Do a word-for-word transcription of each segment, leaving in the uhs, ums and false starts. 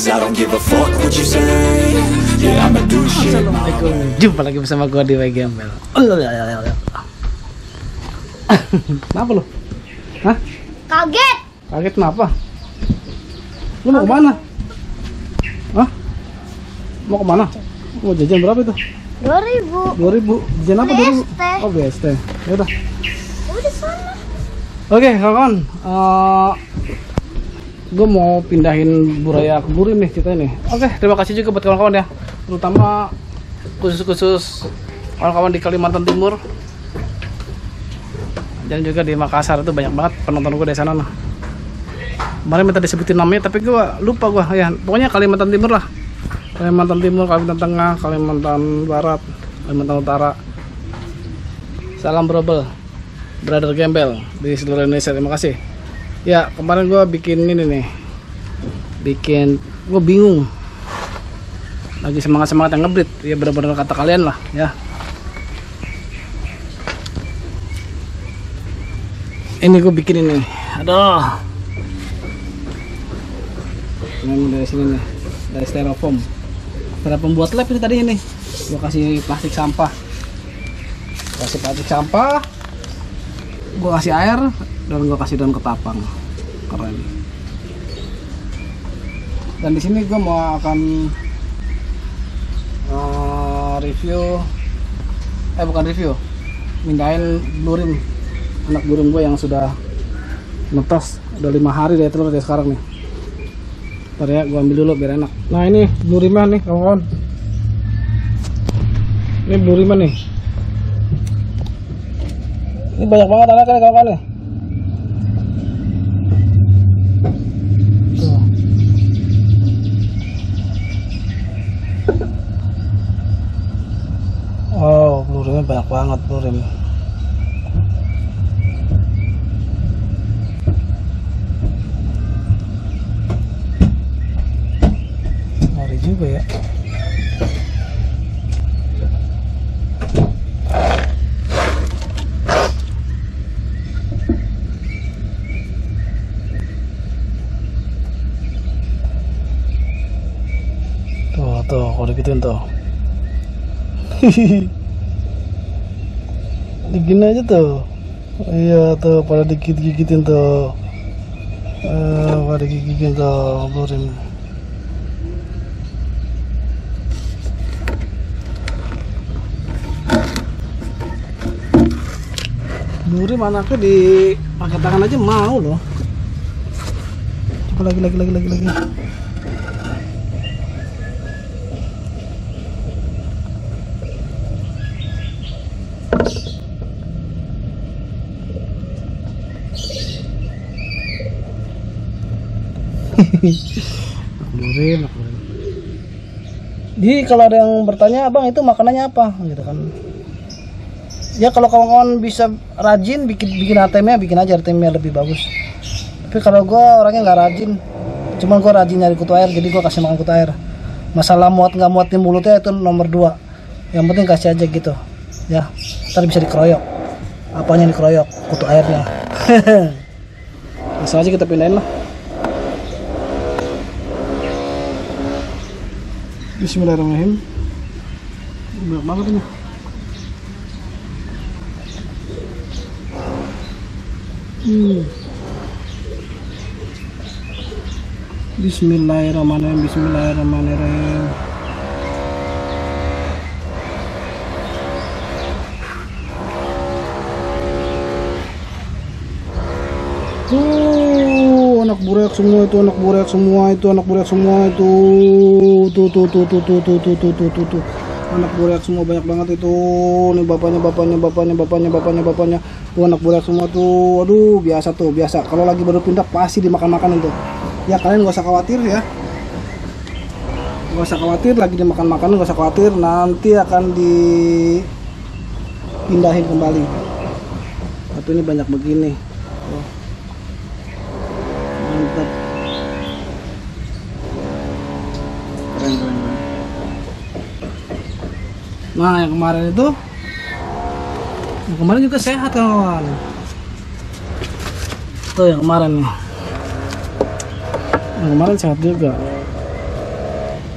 cause I don't give a fuck what you say. Yeah, I'ma do shit my Assalamualaikum, way. jumpa lagi bersama gua di W Gembel. Kenapa lu? Hah? Kaget. Kaget kenapa? Lu mau kemana? Hah? Mau kemana? Mau jajan berapa itu? dua ribu. Dua ribu. Jajan apa dulu? B S T. Oh B S T. Ya udah. Oh, di sana. Oke kawan, uh, gue mau pindahin Buraya ke Burim nih kita nih. Oke, terima kasih juga buat kawan-kawan ya, terutama khusus-khusus kawan-kawan di Kalimantan Timur dan juga di Makassar. Itu banyak banget penonton gue dari sana nah. Kemarin minta disebutin namanya tapi gue lupa gue ya. Pokoknya Kalimantan Timur lah, Kalimantan Timur, Kalimantan Tengah, Kalimantan Barat, Kalimantan Utara. Salam Brobel, Brother Gembel di seluruh Indonesia. Terima kasih. Ya kemarin gue bikin ini nih, bikin gue bingung, lagi semangat semangat yang ngebrit ya, benar-benar kata kalian lah ya. Ini gue bikin ini, aduh, ini dari sini nih, dari styrofoam. Styrofoam buat lab ini tadi ini. Gue kasih plastik sampah, kasih plastik sampah, gue kasih air dan gue kasih daun ketapang. Keren. Dan di sini gue mau akan uh, review, eh bukan review, mindahin burim, anak burim gue yang sudah netas, udah lima hari dari telur dari sekarang nih. Ntar ya gue ambil dulu biar enak. Nah ini burimnya nih kawan-kawan, ini burimnya nih, ini banyak banget anaknya kawan-kawan nih. Oh, pelurunya banyak banget pelurin. Ngeri juga ya. Tuh, tuh, kalau digituin tuh. Digini aja tuh. Iya tuh, pada digigit-gigitin tuh. Eh, pada gigitin tuh burim. Burim anaknya di pakai tangan aja mau loh. Coba lagi lagi lagi lagi lagi. Burim, burim. Jadi kalau ada yang bertanya, abang itu makanannya apa, gitu kan? Ya kalau kawan-kawan bisa rajin bikin bikin A T M-nya, bikin aja A T M-nya lebih bagus. Tapi kalau gue orangnya nggak rajin, cuman gue rajin nyari kutu air, jadi gue kasih makan kutu air. Masalah muat nggak muat di mulutnya itu nomor dua. Yang penting kasih aja gitu, ya. Ntar bisa dikeroyok. Apanya dikeroyok? Kutu airnya. Langsung aja kita pindahin lah. Bismillahirrahmanirrahim. Banyak banget ini. Hmm. Bismillahirrahmanirrahim. Bismillahirrahmanirrahim. Tuh, anak burak semua itu, anak burak semua itu, anak burak semua itu. Tuh, tuh, tuh, tuh, tuh, tuh, tuh, tuh, tuh, tuh, tuh. Anak burak semua banyak banget itu. Nih bapaknya, bapaknya, bapaknya, bapaknya, bapaknya, bapaknya. Tuh anak burak semua tuh. Aduh, biasa tuh, biasa. Kalau lagi baru pindah pasti dimakan-makan itu. Ya kalian gak usah khawatir ya. Gak usah khawatir, lagi dimakan-makan gak usah khawatir. Nanti akan dipindahin kembali. Satu ini banyak begini. Tuh. Mantap. Keren, keren, keren. Nah yang kemarin itu, yang kemarin juga sehat kawan. Tuh yang kemarin nih, yang kemarin sehat juga.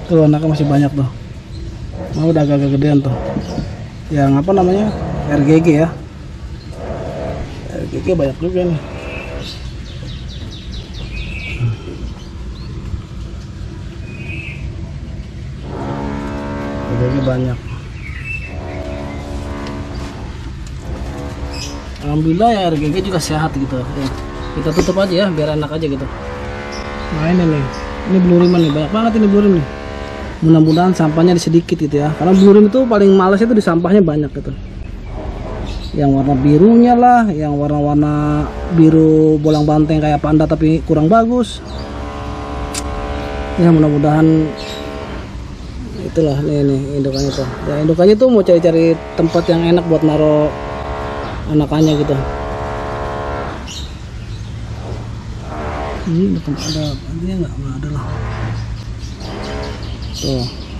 Tuh anaknya masih banyak tuh. Nah, udah agak-agak gedean tuh. Yang apa namanya? R G G ya. R G G banyak juga nih. R G G banyak. Alhamdulillah ya R G G juga sehat gitu ya. Kita tutup aja ya biar enak aja gitu. Nah ini nih, ini bluriman nih, banyak banget ini blurim nih. Mudah-mudahan sampahnya sedikit gitu ya, karena blurim itu paling males itu di sampahnya banyak gitu. Yang warna birunya lah, yang warna-warna biru bolang banteng kayak panda tapi kurang bagus. Ya mudah-mudahan itulah nih nih indukannya tuh. Ya indukannya tuh mau cari-cari tempat yang enak buat naruh anakannya gitu. Ini ada ada ada nggak nggak ada lah. Tuh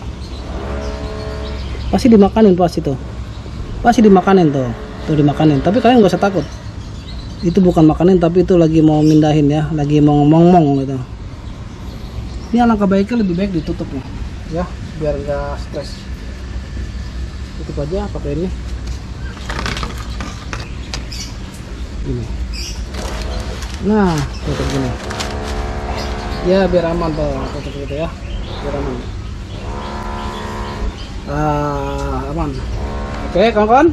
pasti dimakanin pasti tuh pasti dimakanin tuh tuh dimakanin, tapi kalian nggak usah takut, itu bukan makanin tapi itu lagi mau mindahin ya, lagi mau ngomong-ngomong gitu. Ini alangkah baiknya lebih baik ditutup ya, ya biar nggak stres. Tutup aja pakai ini ini nah tutup gini ya biar aman tuh, tutup gitu ya biar aman. Ah, aman. Oke kawan-kawan,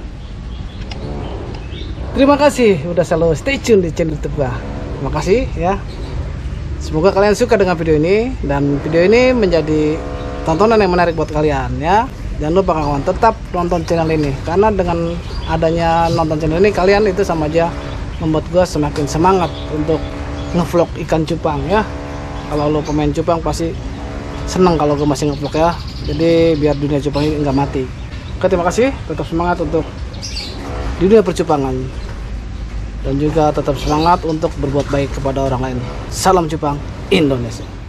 terima kasih udah selalu stay tune di channel YouTube gua. Terima kasih ya, semoga kalian suka dengan video ini dan video ini menjadi tontonan yang menarik buat kalian ya. Jangan lupa kawan tetap nonton channel ini, karena dengan adanya nonton channel ini kalian itu sama aja membuat gua semakin semangat untuk ngevlog ikan cupang ya. Kalau lo pemain cupang pasti seneng kalau gue masih ngevlog ya, jadi biar dunia cupang ini nggak mati. Oke terima kasih, tetap semangat untuk di dunia percupangan dan juga tetap semangat untuk berbuat baik kepada orang lain. Salam cupang Indonesia.